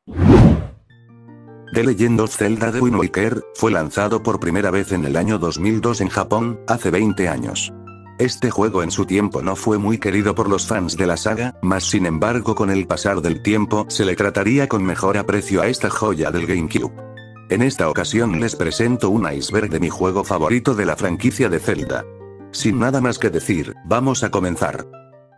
The Legend of Zelda The Wind Waker fue lanzado por primera vez en el año 2002 en Japón, hace 20 años. Este juego en su tiempo no fue muy querido por los fans de la saga, mas sin embargo con el pasar del tiempo se le trataría con mejor aprecio a esta joya del GameCube. En esta ocasión les presento un iceberg de mi juego favorito de la franquicia de Zelda. Sin nada más que decir, vamos a comenzar.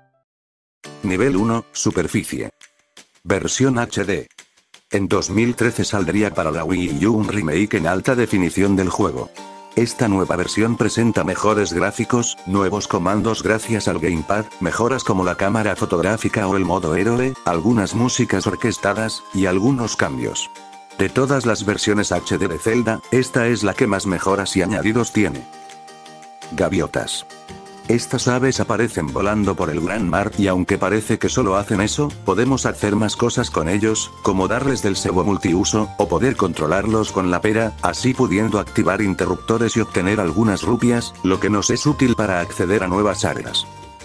Nivel 1, Superficie. Versión HD. En 2013 saldría para la Wii U un remake en alta definición del juego. Esta nueva versión presenta mejores gráficos, nuevos comandos gracias al gamepad, mejoras como la cámara fotográfica o el modo héroe, algunas músicas orquestadas, y algunos cambios. De todas las versiones HD de Zelda, esta es la que más mejoras y añadidos tiene. Gaviotas. Estas aves aparecen volando por el gran mar y aunque parece que solo hacen eso, podemos hacer más cosas con ellos, como darles del cebo multiuso, o poder controlarlos con la pera, así pudiendo activar interruptores y obtener algunas rupias, lo que nos es útil para acceder a nuevas áreas.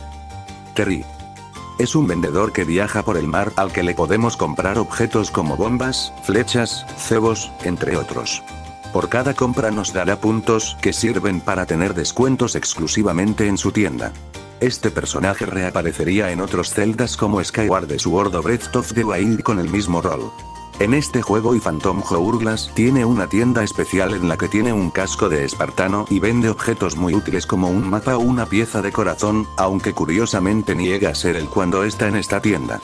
Terry. Es un vendedor que viaja por el mar al que le podemos comprar objetos como bombas, flechas, cebos, entre otros. Por cada compra nos dará puntos que sirven para tener descuentos exclusivamente en su tienda. Este personaje reaparecería en otros Zeldas como Skyward Sword o Breath of the Wild con el mismo rol. En este juego y Phantom Hourglass tiene una tienda especial en la que tiene un casco de espartano y vende objetos muy útiles como un mapa o una pieza de corazón, aunque curiosamente niega a ser él cuando está en esta tienda.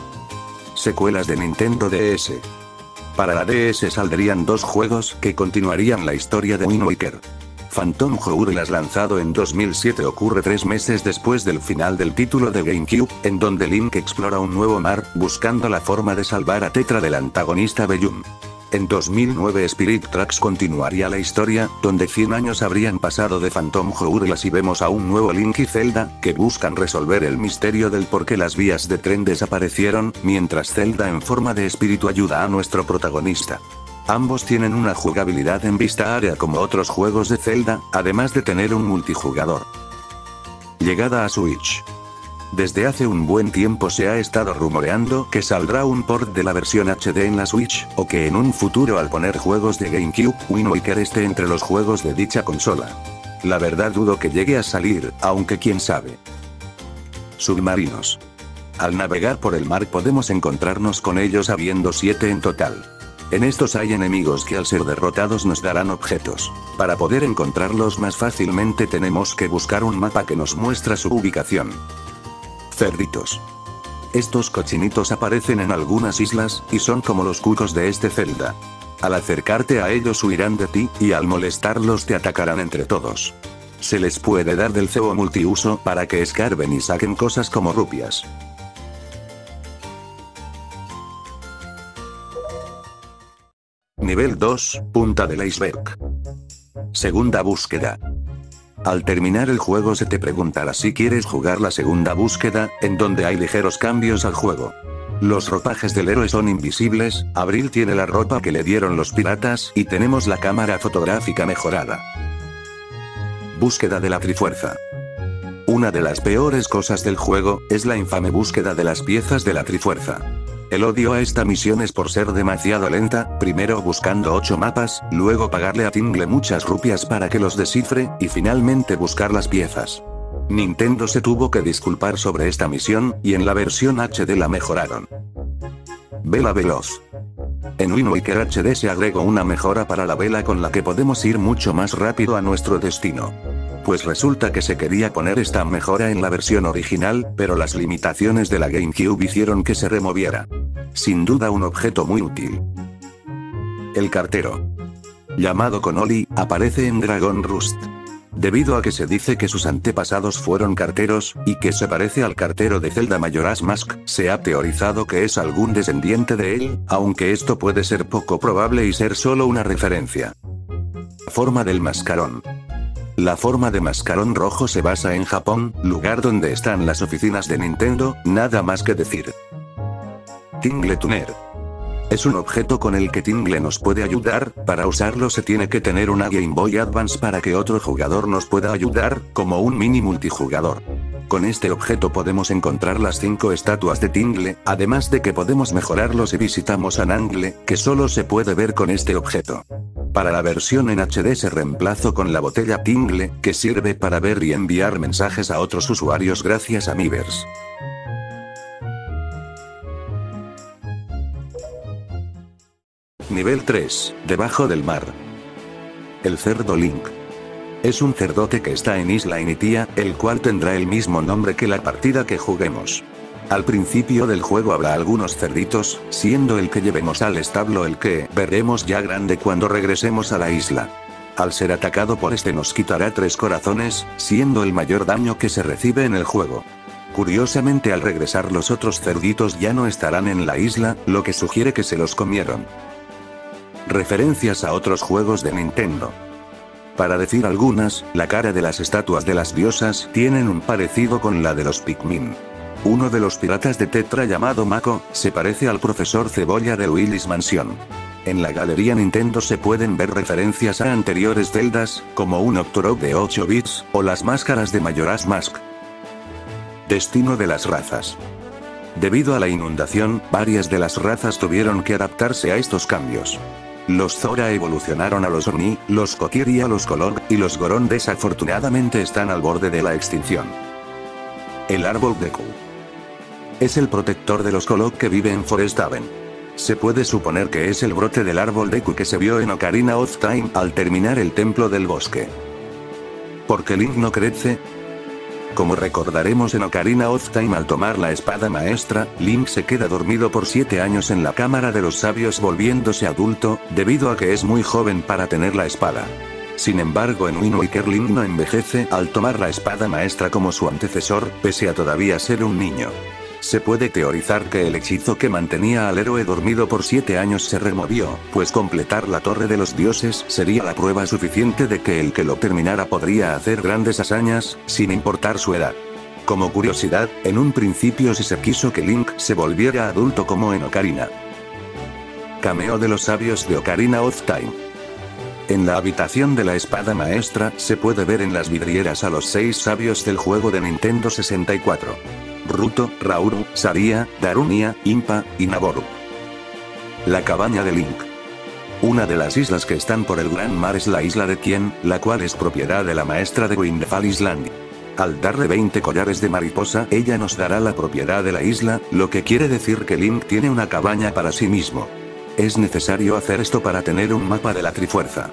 Secuelas de Nintendo DS. Para la DS saldrían dos juegos que continuarían la historia de Wind Waker. Phantom Hourglass, lanzado en 2007, ocurre 3 meses después del final del título de GameCube, en donde Link explora un nuevo mar, buscando la forma de salvar a Tetra del antagonista Bellum. En 2009 Spirit Tracks continuaría la historia, donde 100 años habrían pasado de Phantom Hourglass y vemos a un nuevo Link y Zelda, que buscan resolver el misterio del por qué las vías de tren desaparecieron, mientras Zelda en forma de espíritu ayuda a nuestro protagonista. Ambos tienen una jugabilidad en vista área como otros juegos de Zelda, además de tener un multijugador. Llegada a Switch. Desde hace un buen tiempo se ha estado rumoreando que saldrá un port de la versión HD en la Switch, o que en un futuro al poner juegos de GameCube, Wind Waker esté entre los juegos de dicha consola. La verdad dudo que llegue a salir, aunque quién sabe. Submarinos. Al navegar por el mar podemos encontrarnos con ellos habiendo 7 en total. En estos hay enemigos que al ser derrotados nos darán objetos. Para poder encontrarlos más fácilmente tenemos que buscar un mapa que nos muestra su ubicación. Cerditos. Estos cochinitos aparecen en algunas islas, y son como los cucos de este Zelda. Al acercarte a ellos huirán de ti, y al molestarlos te atacarán entre todos. Se les puede dar del cebo multiuso para que escarben y saquen cosas como rupias. Nivel 2, Punta del Iceberg. Segunda búsqueda. Al terminar el juego se te preguntará si quieres jugar la segunda búsqueda, en donde hay ligeros cambios al juego. Los ropajes del héroe son invisibles, Abril tiene la ropa que le dieron los piratas y tenemos la cámara fotográfica mejorada. Búsqueda de la Trifuerza. Una de las peores cosas del juego es la infame búsqueda de las piezas de la Trifuerza. El odio a esta misión es por ser demasiado lenta, primero buscando 8 mapas, luego pagarle a Tingle muchas rupias para que los descifre, y finalmente buscar las piezas. Nintendo se tuvo que disculpar sobre esta misión, y en la versión HD la mejoraron. Vela veloz. En Wind Waker HD se agregó una mejora para la vela con la que podemos ir mucho más rápido a nuestro destino. Pues resulta que se quería poner esta mejora en la versión original, pero las limitaciones de la GameCube hicieron que se removiera. Sin duda un objeto muy útil. El cartero. Llamado Connolly, aparece en Dragon Rust. Debido a que se dice que sus antepasados fueron carteros, y que se parece al cartero de Zelda Majora's Mask, se ha teorizado que es algún descendiente de él, aunque esto puede ser poco probable y ser solo una referencia. Forma del mascarón. La forma de mascarón rojo se basa en Japón, lugar donde están las oficinas de Nintendo, nada más que decir. Tingle Tuner. Es un objeto con el que Tingle nos puede ayudar, para usarlo se tiene que tener una Game Boy Advance para que otro jugador nos pueda ayudar, como un mini multijugador. Con este objeto podemos encontrar las 5 estatuas de Tingle, además de que podemos mejorarlos si visitamos a Nangle, que solo se puede ver con este objeto. Para la versión en HD se reemplazó con la botella Tingle, que sirve para ver y enviar mensajes a otros usuarios gracias a Miiverse. Nivel 3, debajo del mar. El cerdo Link. Es un cerdote que está en Isla Initia, el cual tendrá el mismo nombre que la partida que juguemos. Al principio del juego habrá algunos cerditos, siendo el que llevemos al establo el que veremos ya grande cuando regresemos a la isla. Al ser atacado por este nos quitará 3 corazones, siendo el mayor daño que se recibe en el juego. Curiosamente al regresar los otros cerditos ya no estarán en la isla, lo que sugiere que se los comieron. Referencias a otros juegos de Nintendo. Para decir algunas, la cara de las estatuas de las diosas tienen un parecido con la de los Pikmin. Uno de los piratas de Tetra llamado Mako, se parece al profesor Cebolla de Luigi's Mansion. En la galería Nintendo se pueden ver referencias a anteriores celdas, como un Octorok de 8 bits, o las máscaras de Majora's Mask. Destino de las razas. Debido a la inundación, varias de las razas tuvieron que adaptarse a estos cambios. Los Zora evolucionaron a los Oni, los Kokiri a los Color, y los Goron desafortunadamente están al borde de la extinción. El árbol Deku. Es el protector de los Colok que vive en Forest Haven. Se puede suponer que es el brote del árbol Deku que se vio en Ocarina of Time al terminar el templo del bosque. ¿Por qué Link no crece? Como recordaremos en Ocarina of Time al tomar la espada maestra, Link se queda dormido por 7 años en la cámara de los sabios volviéndose adulto, debido a que es muy joven para tener la espada. Sin embargo en Wind Waker Link no envejece al tomar la espada maestra como su antecesor, pese a todavía ser un niño. Se puede teorizar que el hechizo que mantenía al héroe dormido por 7 años se removió, pues completar la Torre de los Dioses sería la prueba suficiente de que el que lo terminara podría hacer grandes hazañas, sin importar su edad. Como curiosidad, en un principio sí se quiso que Link se volviera adulto como en Ocarina. Cameo de los sabios de Ocarina of Time. En la habitación de la espada maestra se puede ver en las vidrieras a los 6 sabios del juego de Nintendo 64. Ruto, Rauru, Saria, Darunia, Impa, y Naboru. La cabaña de Link. Una de las islas que están por el gran mar es la isla de Tien, la cual es propiedad de la maestra de Windfall Island. Al darle 20 collares de mariposa, ella nos dará la propiedad de la isla, lo que quiere decir que Link tiene una cabaña para sí mismo. Es necesario hacer esto para tener un mapa de la Trifuerza.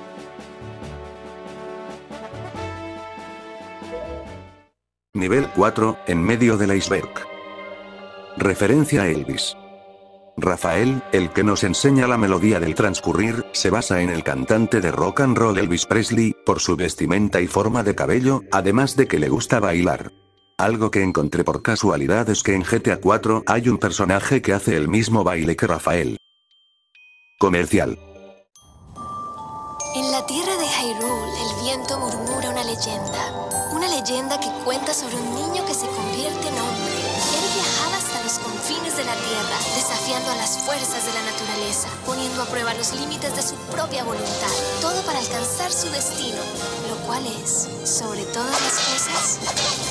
Nivel 4, en medio del iceberg. Referencia a Elvis. Rafael, el que nos enseña la melodía del transcurrir, se basa en el cantante de rock and roll Elvis Presley, por su vestimenta y forma de cabello, además de que le gusta bailar. Algo que encontré por casualidad es que en GTA 4 hay un personaje que hace el mismo baile que Rafael. Comercial. En la tierra de Hyrule, el viento murmura una leyenda. Una leyenda que cuenta sobre un niño que se convierte en hombre. Él viajaba hasta los confines de la tierra, desafiando a las fuerzas de la naturaleza, poniendo a prueba los límites de su propia voluntad. Todo para alcanzar su destino, lo cual es, sobre todas las cosas,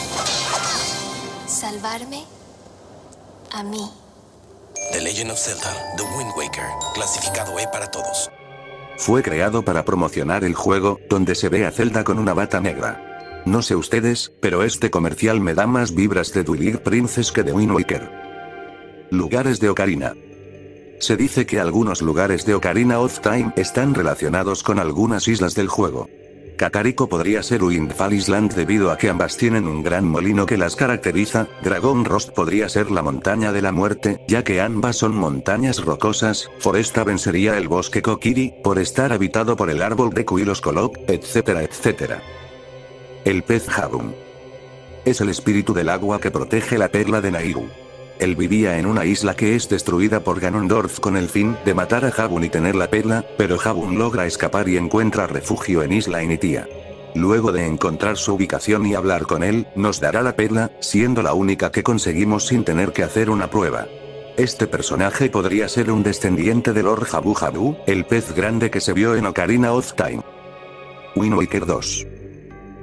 salvarme a mí. The Legend of Zelda, The Wind Waker, clasificado E para todos. Fue creado para promocionar el juego, donde se ve a Zelda con una bata negra. No sé ustedes, pero este comercial me da más vibras de Twilight Princess que de Wind Waker. Lugares de Ocarina. Se dice que algunos lugares de Ocarina of Time están relacionados con algunas islas del juego. Kakariko podría ser Windfall Island debido a que ambas tienen un gran molino que las caracteriza. Dragon Roast podría ser la montaña de la muerte, ya que ambas son montañas rocosas. Forest Haven sería el bosque Kokiri, por estar habitado por el árbol Deku y los Kolok, etcétera etcétera. El pez Habun. Es el espíritu del agua que protege la perla de Nairu. Él vivía en una isla que es destruida por Ganondorf con el fin de matar a Habun y tener la perla, pero Habun logra escapar y encuentra refugio en Isla Initia. Luego de encontrar su ubicación y hablar con él, nos dará la perla, siendo la única que conseguimos sin tener que hacer una prueba. Este personaje podría ser un descendiente de Lord Jabu Jabu, el pez grande que se vio en Ocarina of Time. Wind Waker 2.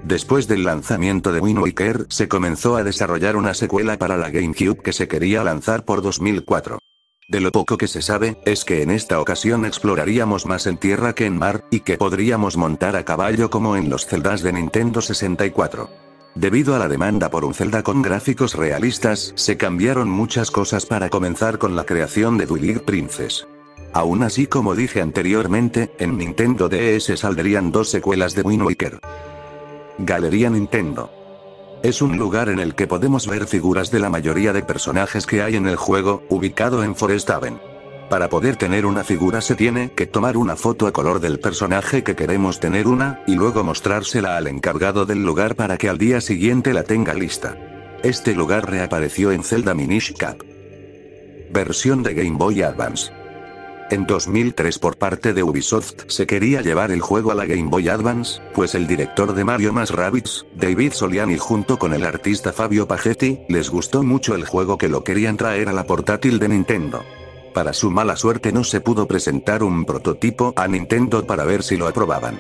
Después del lanzamiento de Wind Waker, se comenzó a desarrollar una secuela para la GameCube que se quería lanzar por 2004. De lo poco que se sabe, es que en esta ocasión exploraríamos más en tierra que en mar, y que podríamos montar a caballo como en los Zeldas de Nintendo 64. Debido a la demanda por un Zelda con gráficos realistas, se cambiaron muchas cosas para comenzar con la creación de Twilight Princess. Aún así, como dije anteriormente, en Nintendo DS saldrían 2 secuelas de Wind Waker. Galería Nintendo. Es un lugar en el que podemos ver figuras de la mayoría de personajes que hay en el juego, ubicado en Forest Haven. Para poder tener una figura se tiene que tomar una foto a color del personaje que queremos tener y luego mostrársela al encargado del lugar para que al día siguiente la tenga lista. Este lugar reapareció en Zelda Minish Cap. Versión de Game Boy Advance. En 2003 por parte de Ubisoft se quería llevar el juego a la Game Boy Advance, pues el director de Mario + Rabbids, David Soliani junto con el artista Fabio Pagetti, les gustó mucho el juego que lo querían traer a la portátil de Nintendo. Para su mala suerte no se pudo presentar un prototipo a Nintendo para ver si lo aprobaban.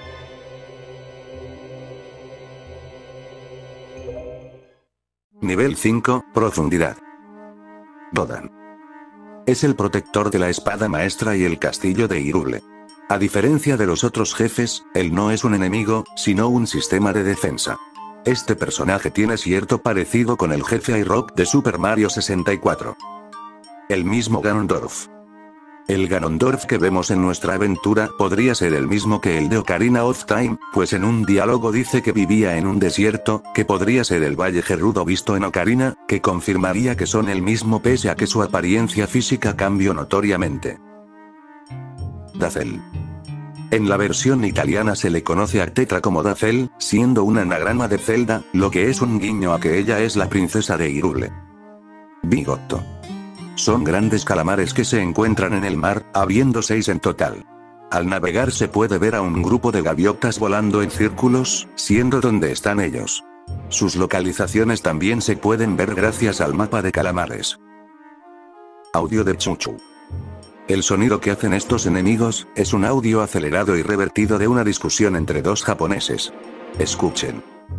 Nivel 5, Profundidad. Dodan. Es el protector de la espada maestra y el castillo de Hyrule. A diferencia de los otros jefes, él no es un enemigo, sino un sistema de defensa. Este personaje tiene cierto parecido con el jefe Rock de Super Mario 64. El mismo Ganondorf. El Ganondorf que vemos en nuestra aventura podría ser el mismo que el de Ocarina of Time, pues en un diálogo dice que vivía en un desierto, que podría ser el Valle Gerudo visto en Ocarina, que confirmaría que son el mismo pese a que su apariencia física cambió notoriamente. Dazel. En la versión italiana se le conoce a Tetra como Dazel, siendo un anagrama de Zelda, lo que es un guiño a que ella es la princesa de Hyrule. Bigotto. Son grandes calamares que se encuentran en el mar, habiendo 6 en total. Al navegar se puede ver a un grupo de gaviotas volando en círculos, siendo donde están ellos. Sus localizaciones también se pueden ver gracias al mapa de calamares. Audio de Chuchu. El sonido que hacen estos enemigos, es un audio acelerado y revertido de una discusión entre 2 japoneses. Escuchen.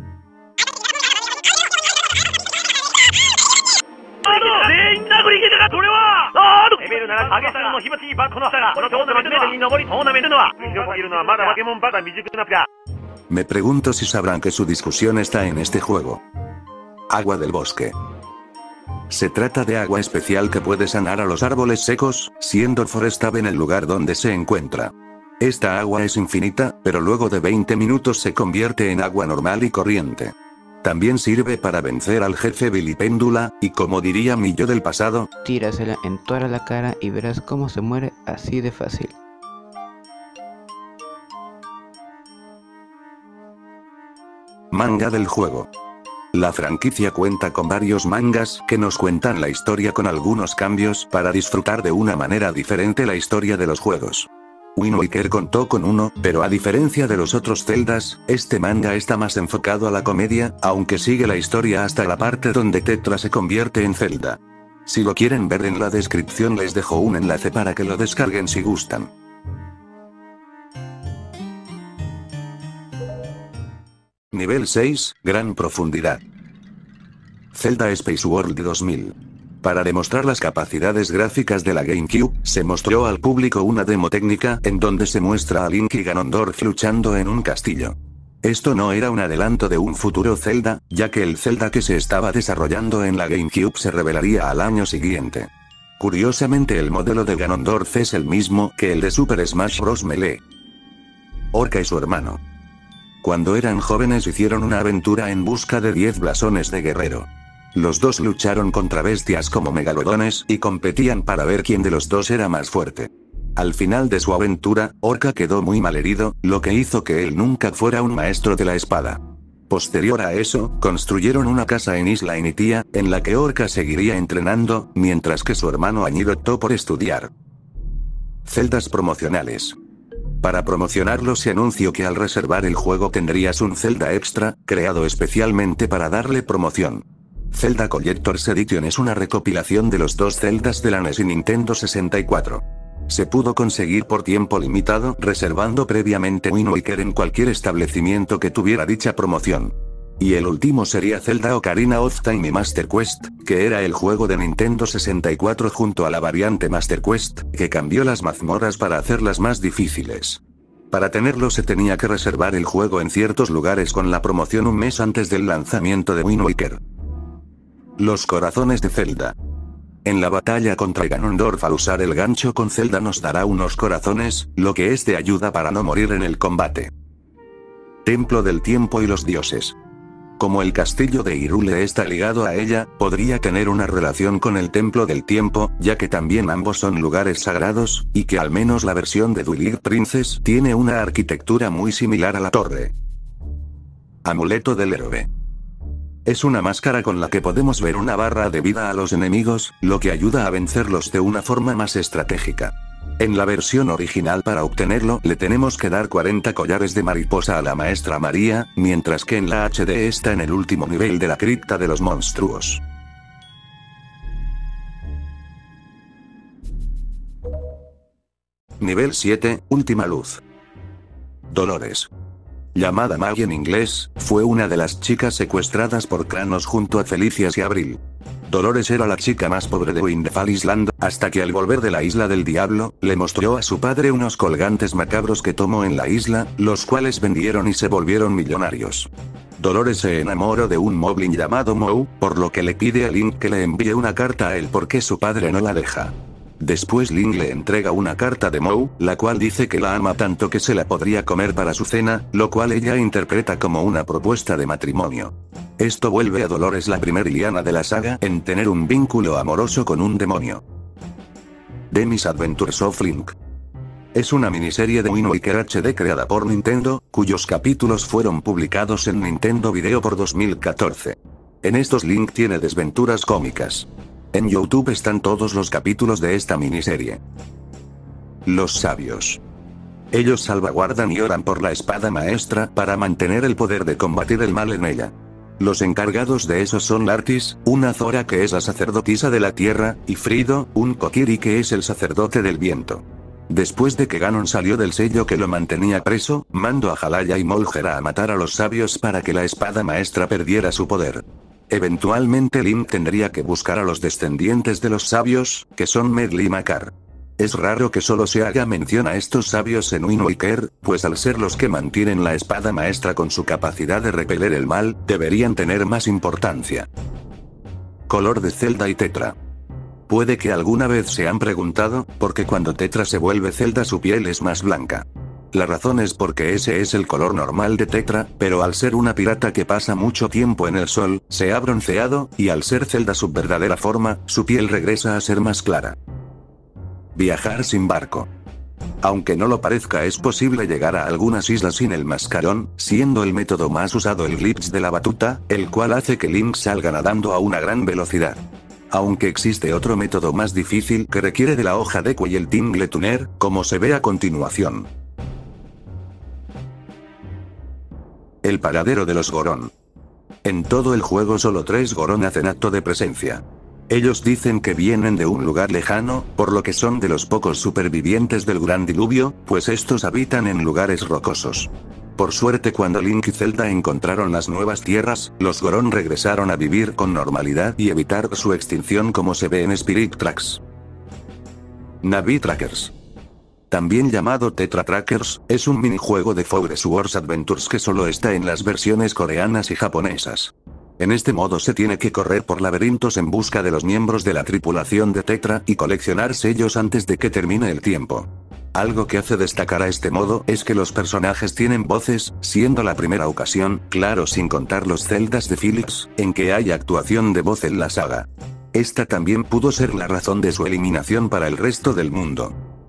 Me pregunto si sabrán que su discusión está en este juego. Agua del bosque. Se trata de agua especial que puede sanar a los árboles secos, siendo Forest Haven el lugar donde se encuentra. Esta agua es infinita, pero luego de 20 minutos se convierte en agua normal y corriente. También sirve para vencer al jefe Bilipéndula, y como diría mi yo del pasado, tírasela en toda la cara y verás cómo se muere así de fácil. Manga del juego. La franquicia cuenta con varios mangas que nos cuentan la historia con algunos cambios para disfrutar de una manera diferente la historia de los juegos. Wind Waker contó con uno, pero a diferencia de los otros Zeldas, este manga está más enfocado a la comedia, aunque sigue la historia hasta la parte donde Tetra se convierte en Zelda. Si lo quieren ver en la descripción les dejo un enlace para que lo descarguen si gustan. Nivel 6, Gran Profundidad. Zelda Space World 2000. Para demostrar las capacidades gráficas de la GameCube, se mostró al público una demo técnica en donde se muestra a Link y Ganondorf luchando en un castillo. Esto no era un adelanto de un futuro Zelda, ya que el Zelda que se estaba desarrollando en la GameCube se revelaría al año siguiente. Curiosamente el modelo de Ganondorf es el mismo que el de Super Smash Bros. Melee. Orca y su hermano. Cuando eran jóvenes hicieron una aventura en busca de 10 blasones de guerrero. Los dos lucharon contra bestias como megalodones y competían para ver quién de los dos era más fuerte. Al final de su aventura, Orca quedó muy malherido, lo que hizo que él nunca fuera un maestro de la espada. Posterior a eso, construyeron una casa en Isla Initia, en la que Orca seguiría entrenando, mientras que su hermano Añir optó por estudiar. Celdas promocionales. Para promocionarlo se anunció que al reservar el juego tendrías un Zelda extra, creado especialmente para darle promoción. Zelda Collector's Edition es una recopilación de los 2 Zeldas de la NES y Nintendo 64. Se pudo conseguir por tiempo limitado, reservando previamente Wind Waker en cualquier establecimiento que tuviera dicha promoción. Y el último sería Zelda Ocarina of Time y Master Quest, que era el juego de Nintendo 64 junto a la variante Master Quest, que cambió las mazmorras para hacerlas más difíciles. Para tenerlo se tenía que reservar el juego en ciertos lugares con la promoción un mes antes del lanzamiento de Wind Waker. Los corazones de Zelda. En la batalla contra Ganondorf, al usar el gancho con Zelda nos dará unos corazones, lo que es de ayuda para no morir en el combate. Templo del Tiempo y los Dioses. Como el castillo de Hyrule está ligado a ella, podría tener una relación con el Templo del Tiempo, ya que también ambos son lugares sagrados, y que al menos la versión de Twilight Princess tiene una arquitectura muy similar a la torre. Amuleto del Héroe. Es una máscara con la que podemos ver una barra de vida a los enemigos, lo que ayuda a vencerlos de una forma más estratégica. En la versión original para obtenerlo le tenemos que dar 40 collares de mariposa a la maestra María, mientras que en la HD está en el último nivel de la cripta de los monstruos. Nivel 7, Última Luz. Dolores. Llamada Maggie en inglés, fue una de las chicas secuestradas por Kranos junto a Felicias y Abril. Dolores era la chica más pobre de Windfall Island, hasta que al volver de la Isla del Diablo, le mostró a su padre unos colgantes macabros que tomó en la isla, los cuales vendieron y se volvieron millonarios. Dolores se enamoró de un moblin llamado Mou, por lo que le pide a Link que le envíe una carta a él porque su padre no la deja. Después Link le entrega una carta de Mou, la cual dice que la ama tanto que se la podría comer para su cena, lo cual ella interpreta como una propuesta de matrimonio. Esto vuelve a Dolores la primer villana de la saga en tener un vínculo amoroso con un demonio. Demis Adventures of Link. Es una miniserie de Wind Waker HD creada por Nintendo, cuyos capítulos fueron publicados en Nintendo Video por 2014. En estos Link tiene desventuras cómicas. En YouTube están todos los capítulos de esta miniserie. Los sabios. Ellos salvaguardan y oran por la espada maestra para mantener el poder de combatir el mal en ella. Los encargados de eso son Lartis, una Zora que es la sacerdotisa de la tierra, y Frido, un Kokiri que es el sacerdote del viento. Después de que Ganon salió del sello que lo mantenía preso, mandó a Jalaya y Molgera a matar a los sabios para que la espada maestra perdiera su poder. Eventualmente Link tendría que buscar a los descendientes de los sabios, que son Medli y Makar. Es raro que solo se haga mención a estos sabios en Wind Waker, pues al ser los que mantienen la espada maestra con su capacidad de repeler el mal, deberían tener más importancia. Color de Zelda y Tetra. Puede que alguna vez se han preguntado, ¿por qué cuando Tetra se vuelve Zelda su piel es más blanca? La razón es porque ese es el color normal de Tetra, pero al ser una pirata que pasa mucho tiempo en el sol, se ha bronceado, y al ser Zelda su verdadera forma, su piel regresa a ser más clara. Viajar sin barco. Aunque no lo parezca, es posible llegar a algunas islas sin el mascarón, siendo el método más usado el glitch de la batuta, el cual hace que Link salga nadando a una gran velocidad. Aunque existe otro método más difícil que requiere de la hoja de Deku y el Tingle Tuner, como se ve a continuación. El paradero de los Goron. En todo el juego solo 3 Goron hacen acto de presencia. Ellos dicen que vienen de un lugar lejano, por lo que son de los pocos supervivientes del gran diluvio, pues estos habitan en lugares rocosos. Por suerte, cuando Link y Zelda encontraron las nuevas tierras, los Goron regresaron a vivir con normalidad y evitar su extinción como se ve en Spirit Tracks. Navi Trackers. También llamado Tetra Trackers, es un minijuego de Forest Wars Adventures que solo está en las versiones coreanas y japonesas. En este modo se tiene que correr por laberintos en busca de los miembros de la tripulación de Tetra y coleccionar sellos antes de que termine el tiempo. Algo que hace destacar a este modo es que los personajes tienen voces, siendo la primera ocasión, claro sin contar los Zeldas de Philips, en que hay actuación de voz en la saga. Esta también pudo ser la razón de su eliminación para el resto del mundo.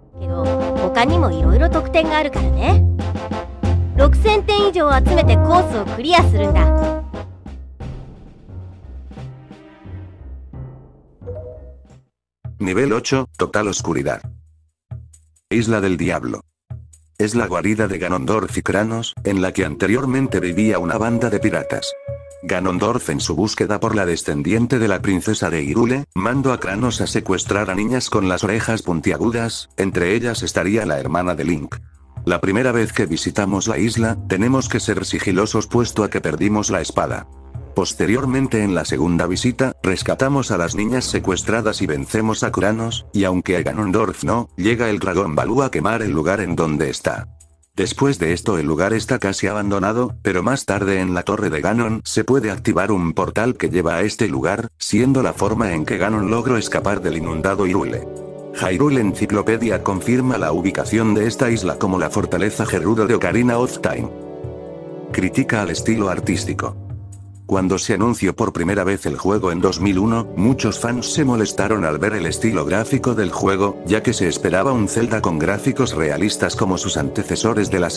Nivel 8, Total Oscuridad. Isla del Diablo. Es la guarida de Ganondorf y Kranos, en la que anteriormente vivía una banda de piratas. Ganondorf, en su búsqueda por la descendiente de la princesa de Hyrule, mandó a Kranos a secuestrar a niñas con las orejas puntiagudas, entre ellas estaría la hermana de Link. La primera vez que visitamos la isla, tenemos que ser sigilosos puesto a que perdimos la espada. Posteriormente, en la segunda visita, rescatamos a las niñas secuestradas y vencemos a Kranos, y aunque a Ganondorf no, llega el dragón Baloo a quemar el lugar en donde está. Después de esto el lugar está casi abandonado, pero más tarde en la torre de Ganon se puede activar un portal que lleva a este lugar, siendo la forma en que Ganon logró escapar del inundado Hyrule. Hyrule Encyclopedia confirma la ubicación de esta isla como la fortaleza Gerudo de Ocarina of Time. Critica al estilo artístico. Cuando se anunció por primera vez el juego en 2001, muchos fans se molestaron al ver el estilo gráfico del juego, ya que se esperaba un Zelda con gráficos realistas como sus antecesores de la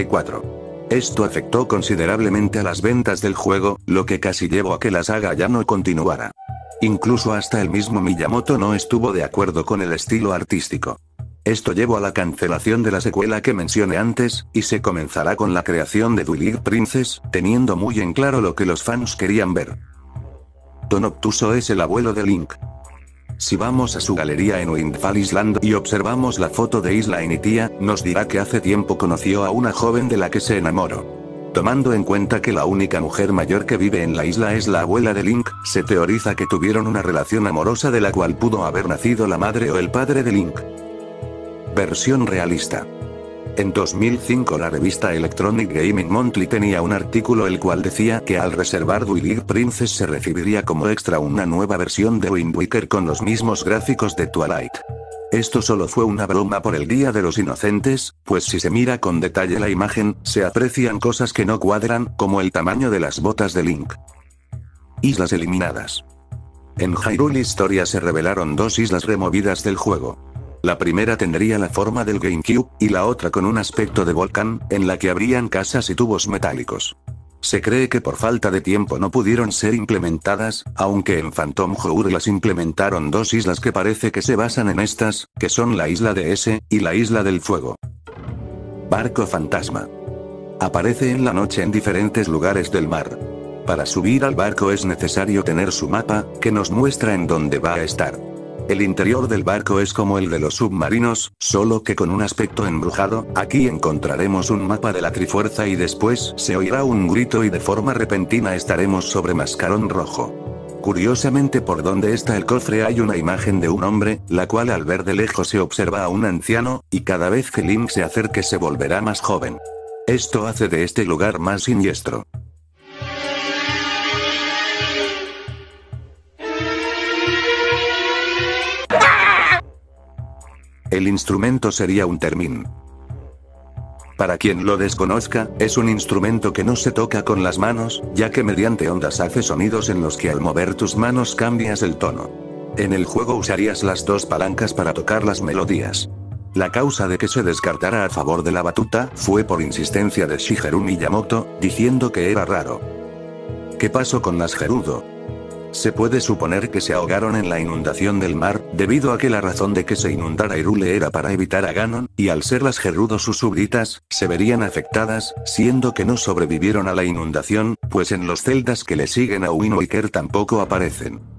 64. Esto afectó considerablemente a las ventas del juego, lo que casi llevó a que la saga ya no continuara. Incluso hasta el mismo Miyamoto no estuvo de acuerdo con el estilo artístico. Esto llevó a la cancelación de la secuela que mencioné antes, y se comenzará con la creación de Twilight Princess, teniendo muy en claro lo que los fans querían ver. Don Obtuso es el abuelo de Link. Si vamos a su galería en Windfall Island y observamos la foto de Isla Initia, nos dirá que hace tiempo conoció a una joven de la que se enamoró. Tomando en cuenta que la única mujer mayor que vive en la isla es la abuela de Link, se teoriza que tuvieron una relación amorosa de la cual pudo haber nacido la madre o el padre de Link. Versión realista. En 2005 la revista Electronic Gaming Monthly tenía un artículo el cual decía que al reservar Twilight Princess se recibiría como extra una nueva versión de Wind Waker con los mismos gráficos de Twilight. Esto solo fue una broma por el Día de los Inocentes, pues si se mira con detalle la imagen, se aprecian cosas que no cuadran, como el tamaño de las botas de Link. Islas eliminadas. En Hyrule Historia se revelaron dos islas removidas del juego. La primera tendría la forma del GameCube, y la otra con un aspecto de volcán, en la que habrían casas y tubos metálicos. Se cree que por falta de tiempo no pudieron ser implementadas, aunque en Phantom Hour las implementaron dos islas que parece que se basan en estas, que son la isla de S, y la isla del fuego. Barco fantasma. Aparece en la noche en diferentes lugares del mar. Para subir al barco es necesario tener su mapa, que nos muestra en dónde va a estar. El interior del barco es como el de los submarinos, solo que con un aspecto embrujado. Aquí encontraremos un mapa de la Trifuerza y después se oirá un grito y de forma repentina estaremos sobre Mascarón Rojo. Curiosamente, por donde está el cofre hay una imagen de un hombre, la cual al ver de lejos se observa a un anciano, y cada vez que Link se acerque se volverá más joven. Esto hace de este lugar más siniestro. El instrumento sería un termín. Para quien lo desconozca, es un instrumento que no se toca con las manos, ya que mediante ondas hace sonidos en los que al mover tus manos cambias el tono. En el juego usarías las dos palancas para tocar las melodías. La causa de que se descartara a favor de la batuta fue por insistencia de Shigeru Miyamoto, diciendo que era raro. ¿Qué pasó con las Gerudo? Se puede suponer que se ahogaron en la inundación del mar, debido a que la razón de que se inundara Hyrule era para evitar a Ganon, y al ser las Gerudo sus súbditas, se verían afectadas, siendo que no sobrevivieron a la inundación, pues en los celdas que le siguen a Wind Waker tampoco aparecen.